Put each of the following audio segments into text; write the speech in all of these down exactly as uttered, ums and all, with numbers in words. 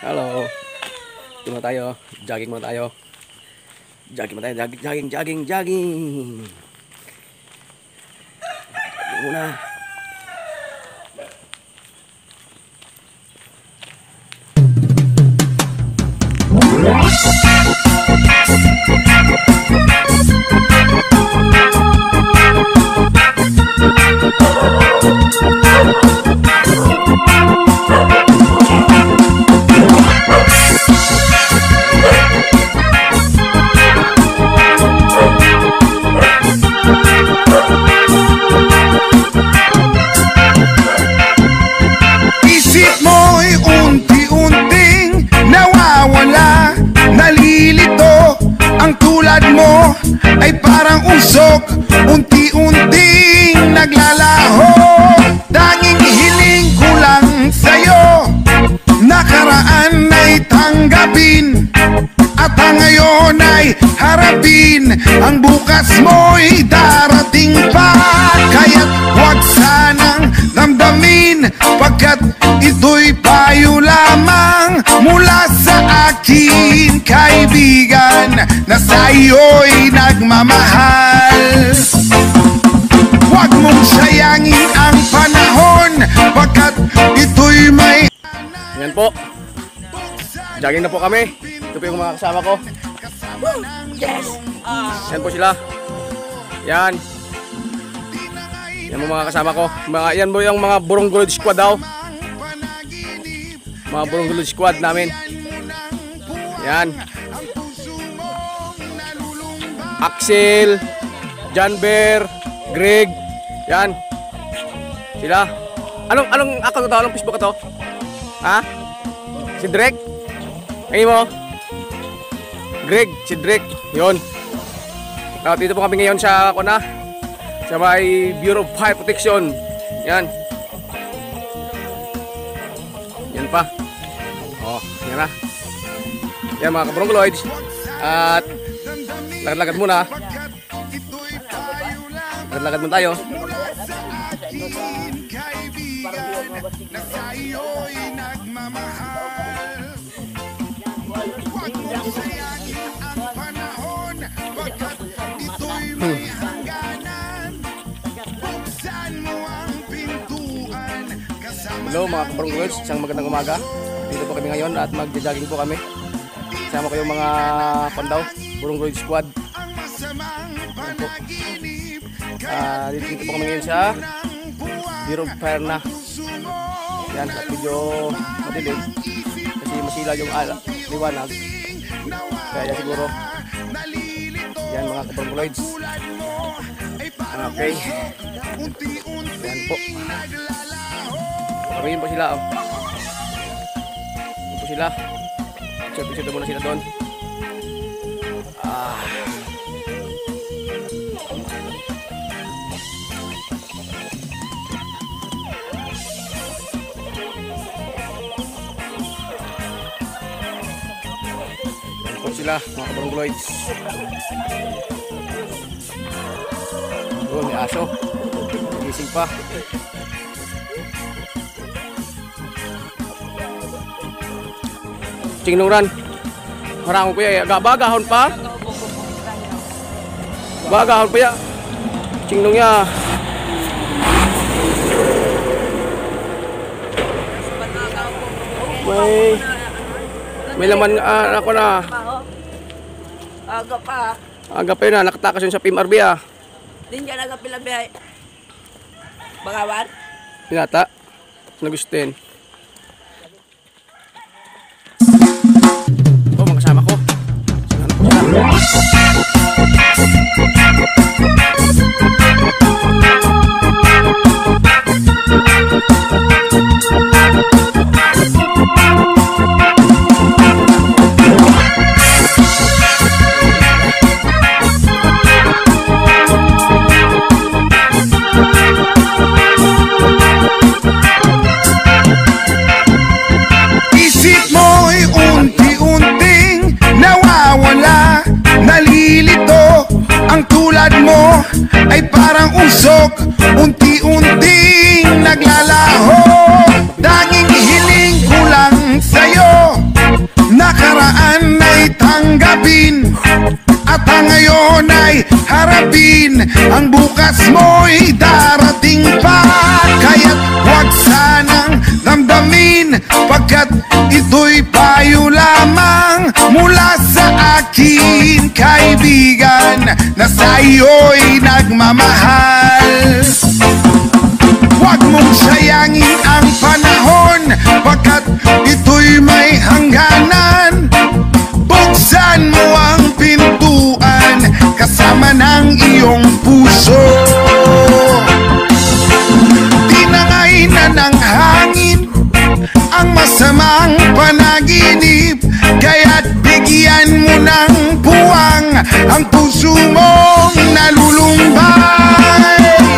Hello. Ito muna tayo. Jogging muna tayo. Jogging muna tayo. Jogging, jogging, jogging, jogging. Jogging muna. Mo ay parang usok, unti-unting naglalaho. Tanging hiling ko lang sa'yo, nakaraan ay tanggapin, at ang ngayon ay harapin. Ang bukas mo'y darating pa, kaya't huwag sanang damdamin, pagkat ito'y payo lamang mula sa akin, kaibigan, na sa'yo'y nagmamahal. Huwag mong sayangin ang panahon, pagkat ito'y may... Yan po. Jogging na po kami. Ito po yung mga kasama ko. Yes! Yan po sila. Yan. Yan po mga kasama ko. Mga, yan po yung mga Burong Gulod Squad daw. Mga Burong Gulod Squad namin. Yan. Axel, John Bear, Greg. Yan. Sila. Anong anong account to? Anong Facebook to? Ha? Si Drake? Ngayon mo? Greg, si Drake. Yun. Now, dito po kami ngayon sa kuna. Sa may Bureau of Fire Protection. Yan. Yan pa. Oh, yan na. Yan mga kabrongkoloids. At lagad-lagad muna. Lagad-lagad muna tayo. Hmm. Hello mga kabrongkoloids, isang magandang umaga. Dito po kami ngayon at magja-jogging po kami. Sama ko yung mga pandaw, Burong Gulod Squad. Po. Uh, dito po kami ngayon sa Bureau of Fire na. Yan, at medyo madilim kasi masila yung ala, liwanag. Kaya siguro yan mga kabrongkoloids. Okay. Yan po. Kami po sila. Oh. Yan po sila. Siyempre muna sila doon. Ah. Yan po sila mga kabrongkoloids. Oh, may aso. Gising pa. Cingnuran. Harang ko ya, agak bagahon pa. Bagahon pa ya. Cingnungnya. May may laman uh, ako na. Aga pa. Aga pa yun na, nakatakas yun sa P M R B ah. Din dyan aga pila bihay. Bangawan? Pinata. Nagustin. Oh, mga kasama ko. Sinahan ko sila. Ay parang usok, unti-unting naglalaho. Tanging hiling ko lang sa'yo, ngayon ay harapin, ang bukas mo'y darating pa. Kaya't huwag sanang damdamin, pagkat ito'y payo lamang mula sa akin, kaibigan, na sa iyo'y nagmamahal. Huwag mong sayangin ang panahon, pagkat ito'y may hangganan. Buksan mo ang pintuan kasama ng iyong puso. Tinangay na ng hangin ang masamang panaginip, kaya't bigyan mo ng puwang ang puso mong nalulumbay.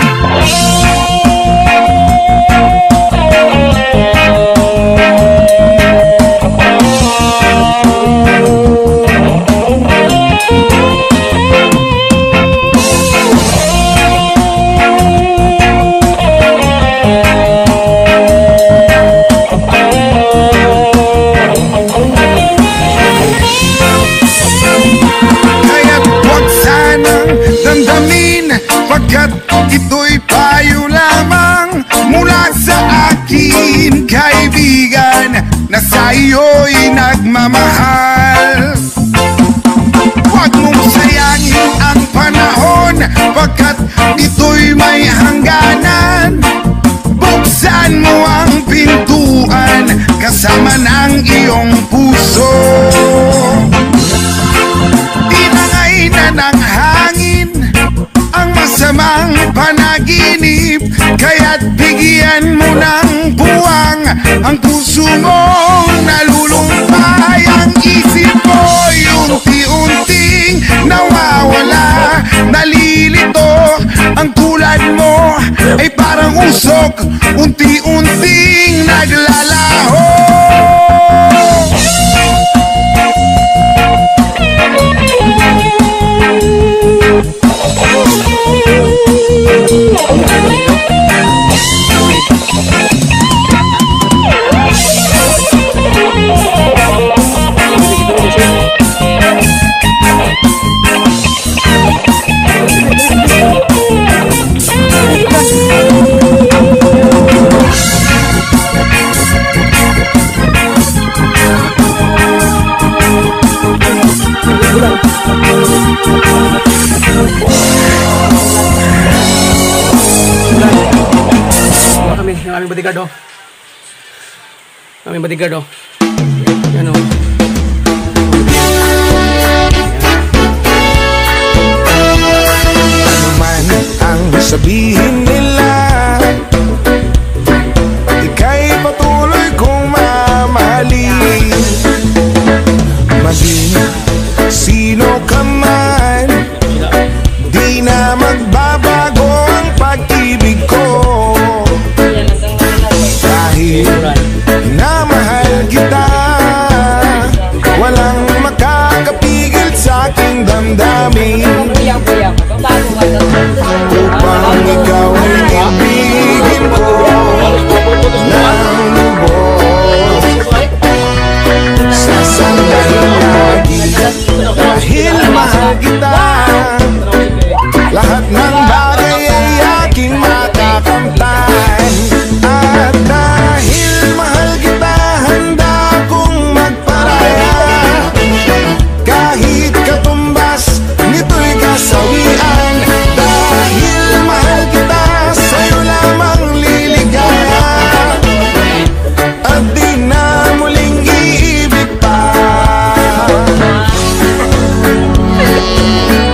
Pagkat ito'y payo lamang mula sa akin, kaibigan, na sa iyo'y nagmamahal. Huwag mong sayangin ang panahon, pagkat ito'y may hangganan. Buksan mo ang pintuan kasama ng iyong puso. Tinangay na ng hangin ang masamang panaginip, kaya't bigyan mo ng buwang ang puso mong nalulumbay. Ang isip mo'y unti-unting nawawala, nalilito, ang tulad mo ay parang usok, unti-unting naglalaho. Yung aming bodyguard, oh. Aming bodyguard, oh. Yan, oh. Ano man ang sabihin nila, ika'y patuloy kong mamahalin. Maging sino ka man, di na magbabago ang pag-ibig ko. Dahil namahal kita, walang makakapigil sa aking damdamin. Upang ikaw ay ibigin ko ng lubos, sasandahin lagi. Dahil mahal kita, lahat ng bagay ay aking makakamtan. At dahil mahal kita, handa kong magparaya, kahit katumbas nito'y kasawian. Dahil mahal kita, sa'yo lamang liligaya, at di na muling iibig pa.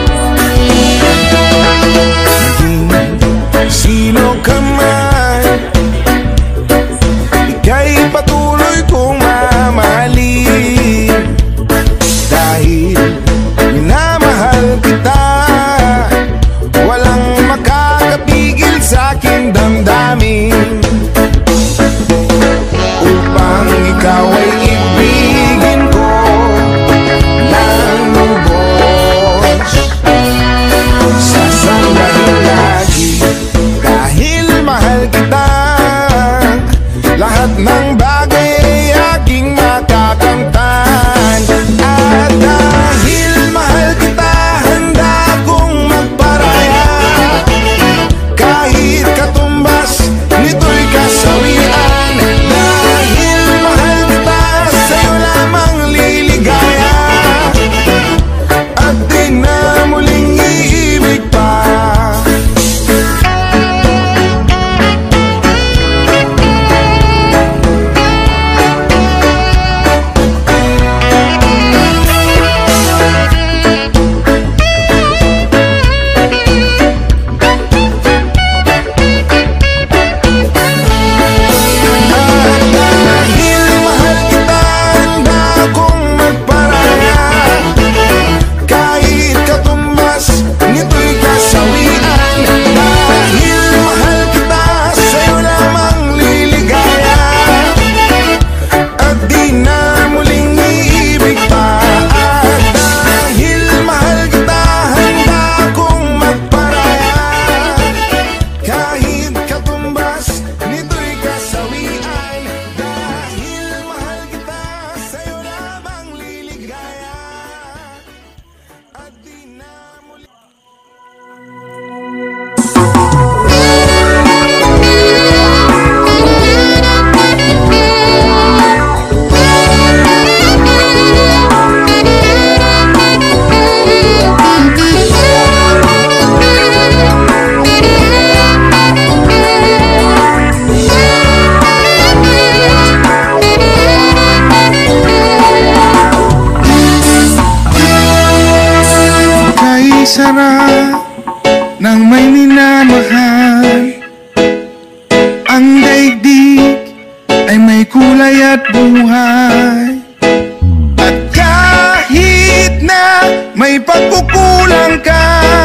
sarap ng may minamahal. Ang daigdig ay may kulay at buhay. At kahit na may pagkukulang ka,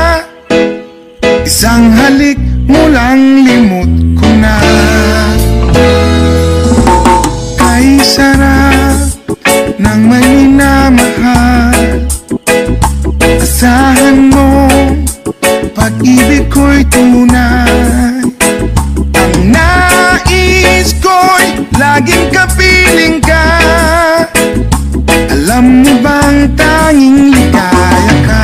isang halik mo lang limot ko na. Kay sarap ng may minamahal, asahan mo pag-ibig ko'y tunay. Ang nais ko'y laging kapiling ka. Alam mo bang tanging ligaya ka?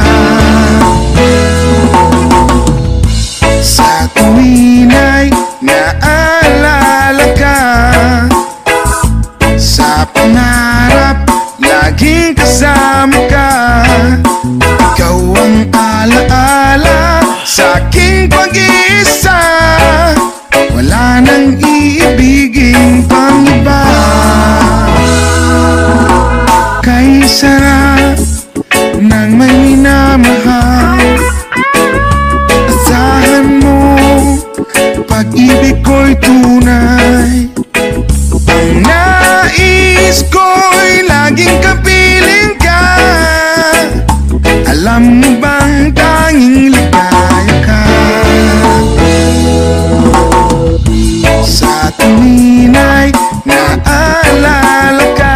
Sa tuwin ay naalala ka, sa pangarap laging kasama ka. Ikaw ang alaala sa aking pag-iisa. Wala nang iibigin pang iba. Kay sarap ng may minamahal, asahan mo pag-ibig ko'y tunay. Ang nais ko'y laging kapiling ka. Alam mo bang tanging ligaya ka? Sa tuwin ay naalala ka,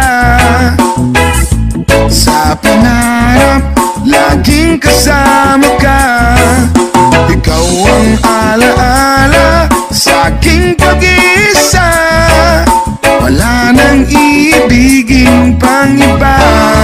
sa pangarap laging kasama ka. Ikaw ang alaala sa aking pag-iisa. Wala nang iibigin pang iba.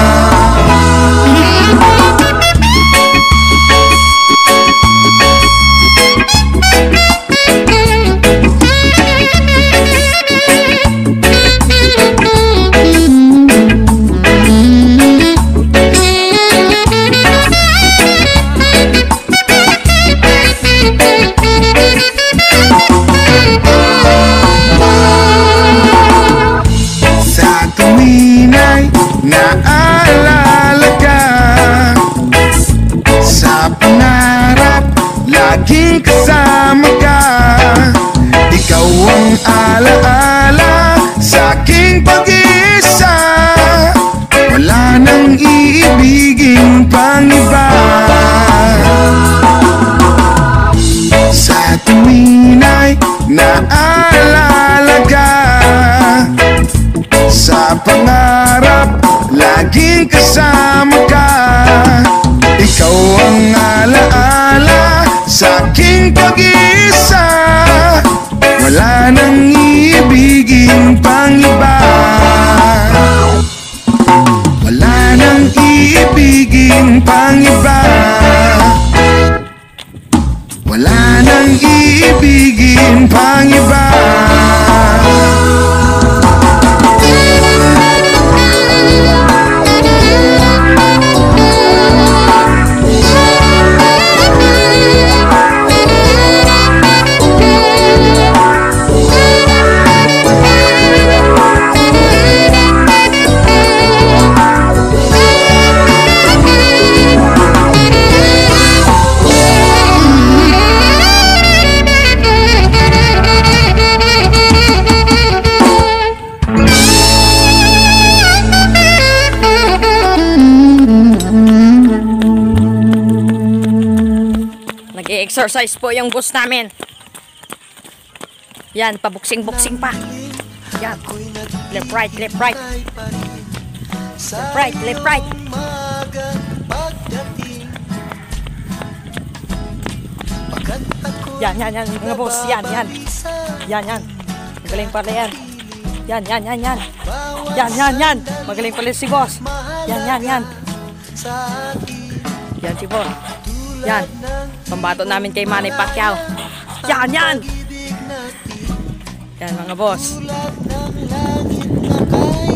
Naalala ka, sa pangarap laging kasama ka. Ikaw ang alaala sa aking pag-iisa. Wala nang iibigin pang iba. Sa tuwin ay naalala ka, sa pangarap laging kasama ka. Ikaw ang alaala sa aking pag-iisa. Wala nang iibigin pang iba. Wala nang iibigin pang iba. Wala nang iibigin pang iba. Nag-exercise po yung boss namin. Yan, pabuksing-buksing pa. Yan. Left right, left right. Left right, left right. Yan, yan, yan mga boss. Yan, yan. Yan, yan. Magaling pala yan. Yan, yan, yan, yan. Yan, yan, yan. Magaling pala si boss. Yan, yan, yan. Yan si boss. Yan. Pambato namin kay Manny Pacquiao. Yan, yan. Yan mga boss.